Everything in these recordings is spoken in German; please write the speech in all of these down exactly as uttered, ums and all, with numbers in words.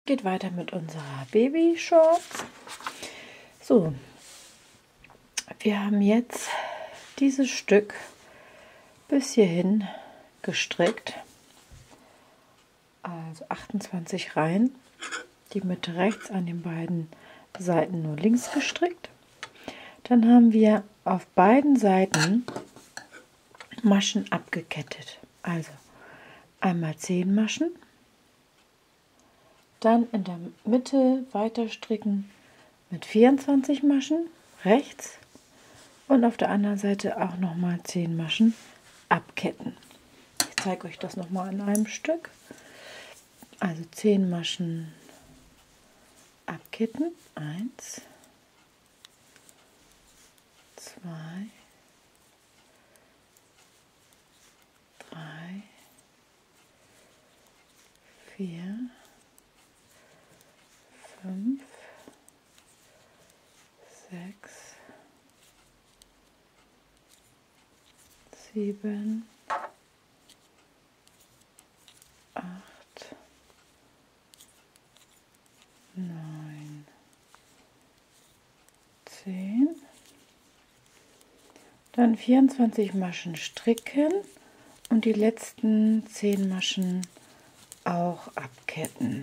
Geht weiter mit unserer Baby-Shorts. So, wir haben jetzt dieses Stück bis hierhin gestrickt. Also achtundzwanzig Reihen. Die Mitte rechts, an den beiden Seiten nur links gestrickt. Dann haben wir auf beiden Seiten Maschen abgekettet. Also einmal zehn Maschen. Dann in der Mitte weiter stricken mit vierundzwanzig Maschen rechts und auf der anderen Seite auch nochmal zehn Maschen abketten. Ich zeige euch das nochmal an einem Stück. Also zehn Maschen abketten. eins, zwei, drei, vier, fünf, sechs, sieben, acht, neun, zehn. Dann vierundzwanzig Maschen stricken und die letzten zehn Maschen auch abketten.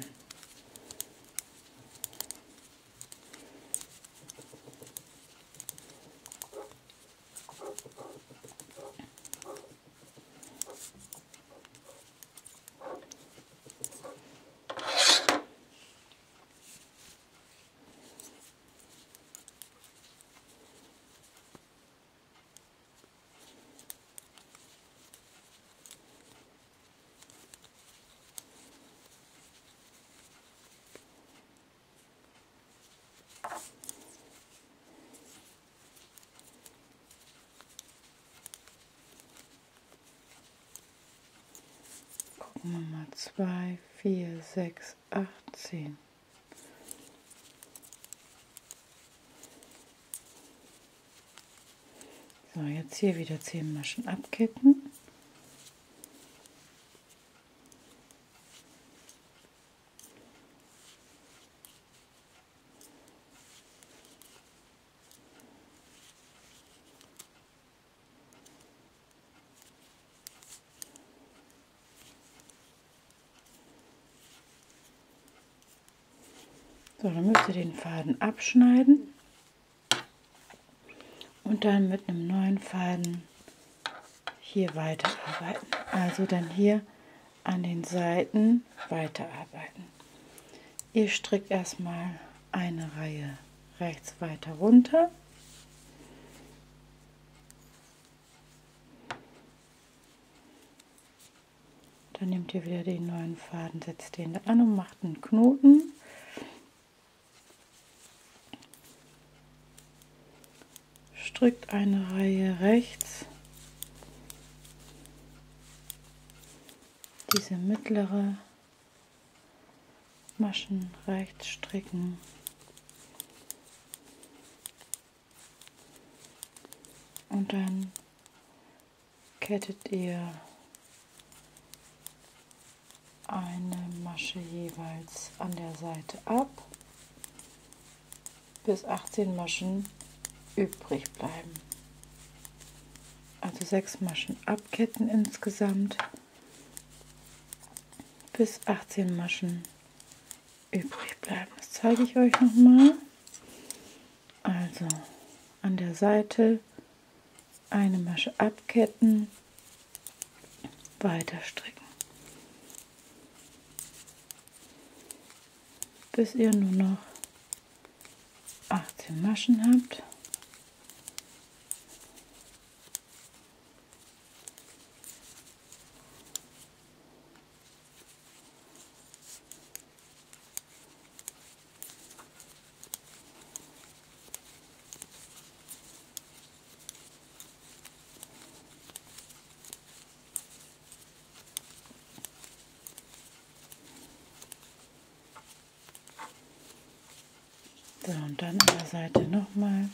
Nummer zwei, vier, sechs, acht, zehn. So, jetzt hier wieder zehn Maschen abketten. So, dann müsst ihr den Faden abschneiden und dann mit einem neuen Faden hier weiterarbeiten. Also dann hier an den Seiten weiterarbeiten. Ihr strickt erstmal eine Reihe rechts weiter runter. Dann nehmt ihr wieder den neuen Faden, setzt den da an und macht einen Knoten. Strickt eine Reihe rechts, diese mittlere Maschen rechts stricken und dann kettet ihr eine Masche jeweils an der Seite ab, bis achtzehn Maschen übrig bleiben. Also sechs Maschen abketten insgesamt, bis achtzehn Maschen übrig bleiben. Das zeige ich euch noch mal. Also an der Seite eine Masche abketten, weiter stricken, bis ihr nur noch achtzehn Maschen habt. So, und dann an der Seite nochmal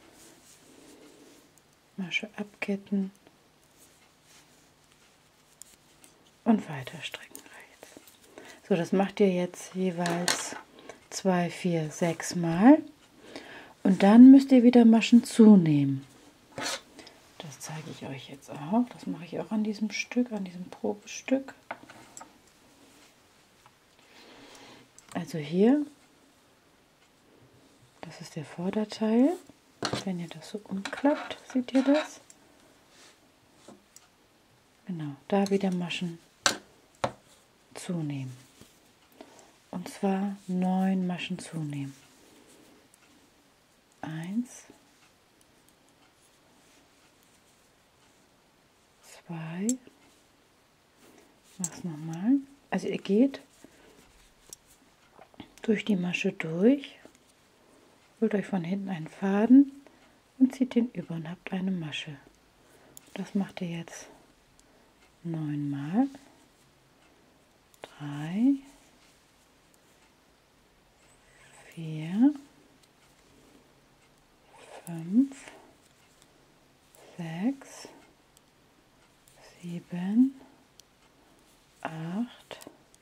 Masche abketten und weiter stricken rechts. So, das macht ihr jetzt jeweils zwei, vier, sechs Mal. Und dann müsst ihr wieder Maschen zunehmen. Das zeige ich euch jetzt auch. Das mache ich auch an diesem Stück, an diesem Probestück. Also hier, das ist der Vorderteil. Wenn ihr das so umklappt, seht ihr das? Genau, da wieder Maschen zunehmen. Und zwar neun Maschen zunehmen. Eins, zwei, mach's nochmal. Also ihr geht durch die Masche durch, holt euch von hinten einen Faden und zieht den über und habt eine Masche. Das macht ihr jetzt neunmal. Drei, vier, fünf, sechs, sieben, acht,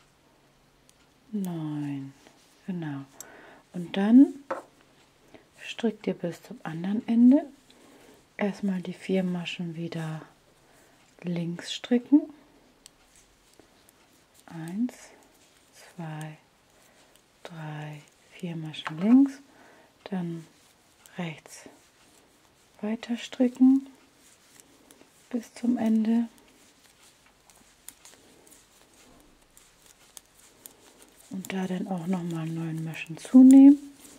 neun. Genau. Und dann strickt ihr bis zum anderen Ende. Erstmal die vier Maschen wieder links stricken. Eins, zwei, drei, vier Maschen links. Dann rechts weiter stricken bis zum Ende. Und da dann auch nochmal neun Maschen zunehmen.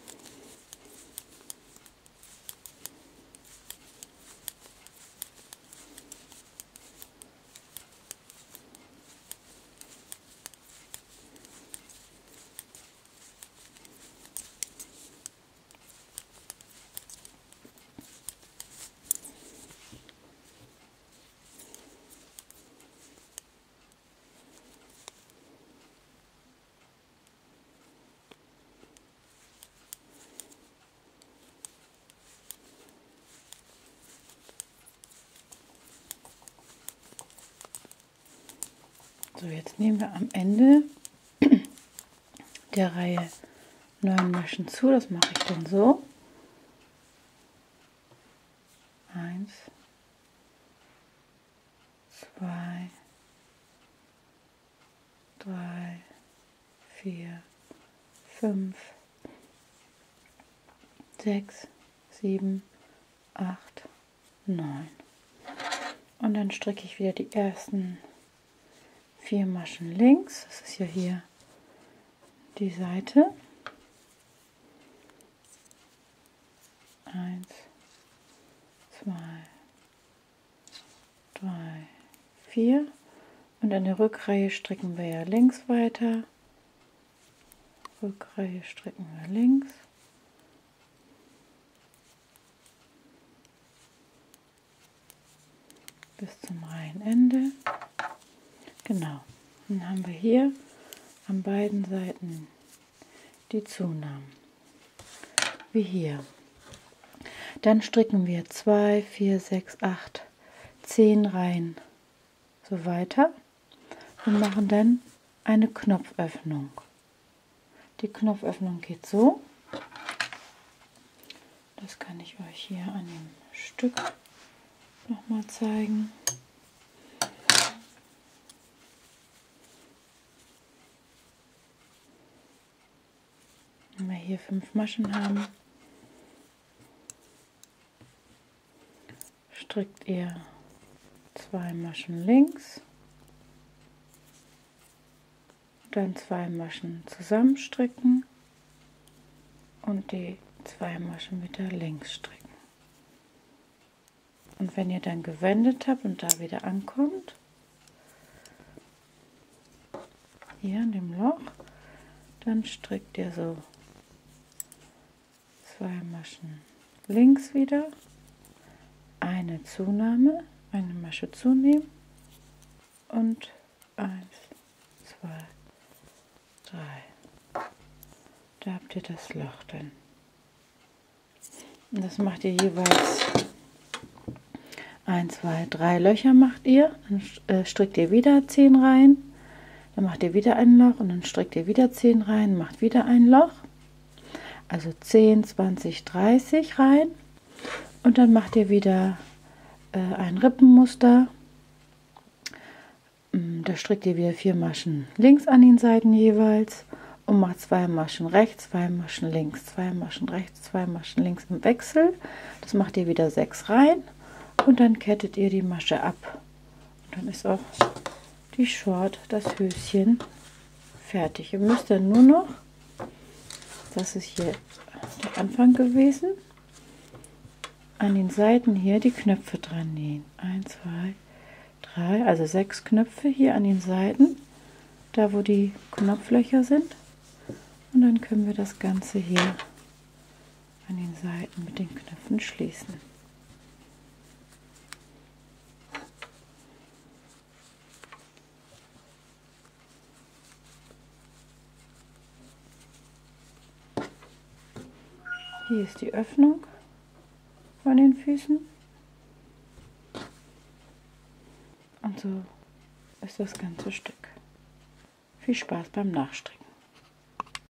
So, jetzt nehmen wir am Ende der Reihe neun Maschen zu. Das mache ich dann so. Eins, zwei, drei, vier, fünf, sechs, sieben, acht, neun. Und dann stricke ich wieder die ersten vier Maschen links. Das ist ja hier die Seite. Eins, zwei, drei, vier. Und an der Rückreihe stricken wir ja links weiter. Rückreihe stricken wir links. Bis zum Reihenende. Genau. Dann haben wir hier an beiden Seiten die Zunahmen. Wie hier. Dann stricken wir zwei, vier, sechs, acht, zehn Reihen so weiter und machen dann eine Knopföffnung. Die Knopföffnung geht so. Das kann ich euch hier an dem Stück noch mal zeigen. Wenn wir hier fünf Maschen haben, strickt ihr zwei Maschen links, dann zwei Maschen zusammenstricken und die zwei Maschen wieder links stricken. Und wenn ihr dann gewendet habt und da wieder ankommt, hier in dem Loch, dann strickt ihr so zwei Maschen links wieder, eine Zunahme, eine Masche zunehmen und eins, zwei, drei. Da habt ihr das Loch dann. Und das macht ihr jeweils ein, zwei, drei Löcher macht ihr, dann strickt ihr wieder zehn Reihen, Dann macht ihr wieder ein Loch und dann strickt ihr wieder zehn rein, macht wieder ein Loch. Also zehn, zwanzig, dreißig rein. Und dann macht ihr wieder äh, ein Rippenmuster. Da strickt ihr wieder vier Maschen links an den Seiten jeweils und macht zwei Maschen rechts, zwei Maschen links, zwei Maschen rechts, zwei Maschen links im Wechsel. Das macht ihr wieder sechs rein und dann kettet ihr die Masche ab. Und dann ist auch die Short, das Höschen, fertig. Ihr müsst dann nur noch, das ist hier der Anfang gewesen, an den Seiten hier die Knöpfe dran nähen. eins, zwei, drei, also sechs Knöpfe hier an den Seiten, da wo die Knopflöcher sind. Und dann können wir das Ganze hier an den Seiten mit den Knöpfen schließen. Hier ist die Öffnung von den Füßen. Und so ist das ganze Stück. Viel Spaß beim Nachstricken.